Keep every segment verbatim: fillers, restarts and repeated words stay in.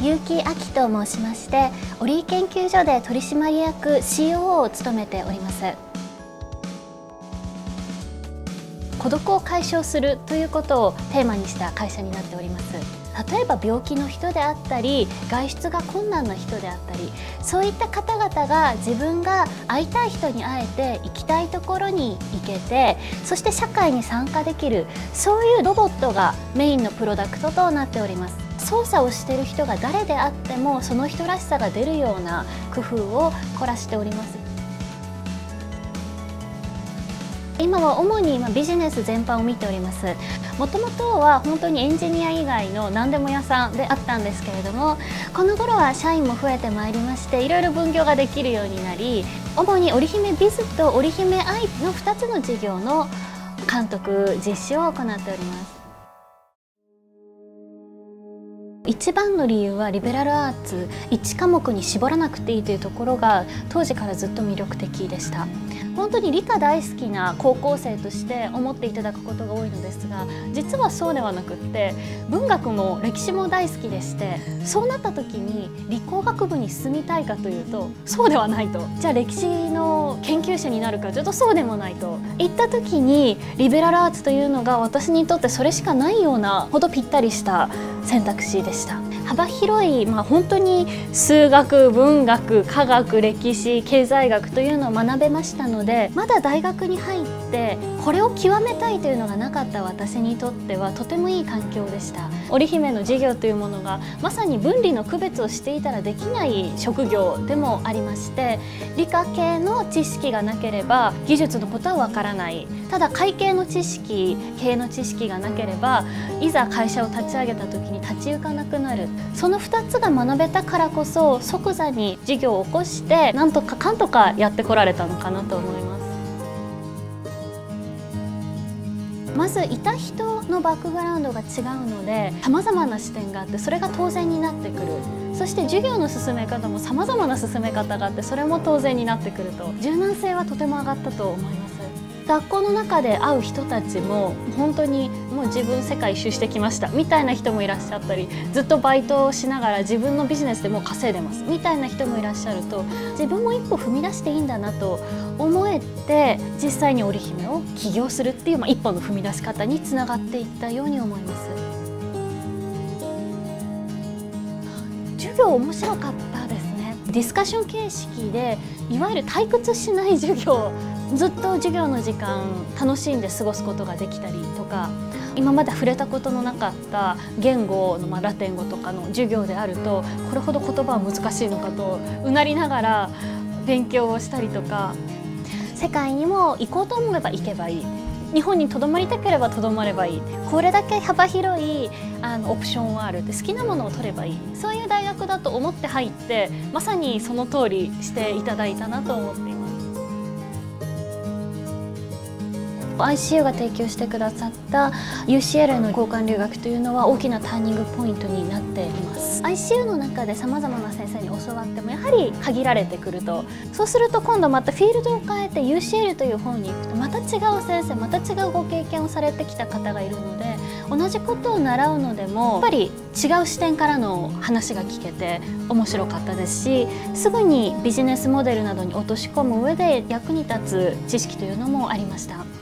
結城亜希と申しまして、オリー研究所で取締役 シーオーオー を務めております。孤独を解消するということをテーマにした会社になっております。例えば病気の人であったり、外出が困難な人であったり、そういった方々が自分が会いたい人に会えて、行きたいところに行けて、そして社会に参加できる、そういうロボットがメインのプロダクトとなっております。操作をしている人が誰であってもその人らしさが出るような工夫を凝らしております。今は主にビジネス全般を見ております。もともとは本当にエンジニア以外の何でも屋さんであったんですけれども、この頃は社員も増えてまいりまして、いろいろ分業ができるようになり、主に織姫ビズと織姫愛のふたつの事業の監督実施を行っております。一番の理由はリベラルアーツいち科目に絞らなくていいというところが当時からずっと魅力的でした。本当に理科大好きな高校生として思っていただくことが多いのですが、実はそうではなくって文学も歴史も大好きでして、そうなった時に理工学部に進みたいかというとそうではないと、じゃあ歴史の研究者になるかというとそうでもないといった時に、リベラルアーツというのが私にとってそれしかないようなほどぴったりした選択肢でした。幅広い、まあ、本当に数学、文学、科学、歴史、経済学というのを学べましたので、まだ大学に入ってこれを極めたいというのがなかった私にとってはとてもいい環境でした。織姫の授業というものがまさに分離の区別をしていたらできない職業でもありまして、理科系の知識がなければ技術のことはわからない、ただ会計の知識、経営の知識がなければいざ会社を立ち上げた時に立ち行かなくなる。そのふたつが学べたからこそ即座に事業を起こしてなんとかかんとかやってこられたのかなと思います。まずいた人のバックグラウンドが違うので、さまざまな視点があって、それが当然になってくる。そして授業の進め方もさまざまな進め方があって、それも当然になってくると、柔軟性はとても上がったと思います。学校の中で会う人たちも本当にもう自分世界一周してきましたみたいな人もいらっしゃったり、ずっとバイトをしながら自分のビジネスでもう稼いでますみたいな人もいらっしゃると、自分も一歩踏み出していいんだなと思えて、実際に織姫を起業するっていう、まあ、一歩の踏み出し方につながっていったように思います。授業面白かったですね。ディスカッション形式でいわゆる退屈しない授業、ずっと授業の時間楽しんで過ごすことができたりとか、今まで触れたことのなかった言語の、まあ、ラテン語とかの授業であると、これほど言葉は難しいのかとうなりながら勉強をしたりとか、世界にも行こうと思えば行けばいい、日本にとどまりたければとどまればいい、これだけ幅広いあのオプションはあるって、好きなものを取ればいい、そういう大学だと思って入って、まさにその通りしていただいたなと思っています。アイシーユー が提供してくださった ユーシーエル の交換留学というのは大きなターニングポイントになっています。 アイシーユー の中でさまざまな先生に教わってもやはり限られてくると、そうすると今度またフィールドを変えて ユーシーエル という方に行くと、また違う先生、また違うご経験をされてきた方がいるので、同じことを習うのでもやっぱり違う視点からの話が聞けて面白かったですし、すぐにビジネスモデルなどに落とし込む上で役に立つ知識というのもありました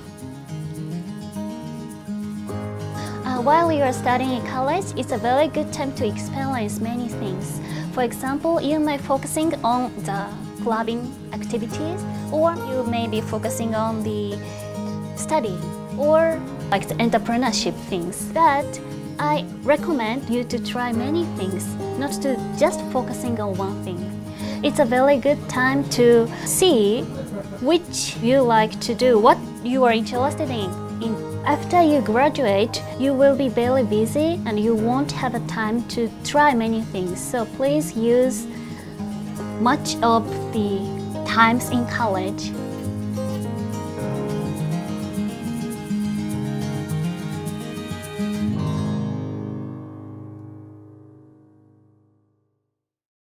。While you are studying in college, it's a very good time to experience many things. For example, you may be focusing on the clubbing activities, or you may be focusing on the study, or like the entrepreneurship things. But I recommend you to try many things, not to just focusing on one thing. It's a very good time to see which you like to do, what you are interested in. in After you graduate, you will be very busy and you won't have a time to try many things. So please use much of the times in college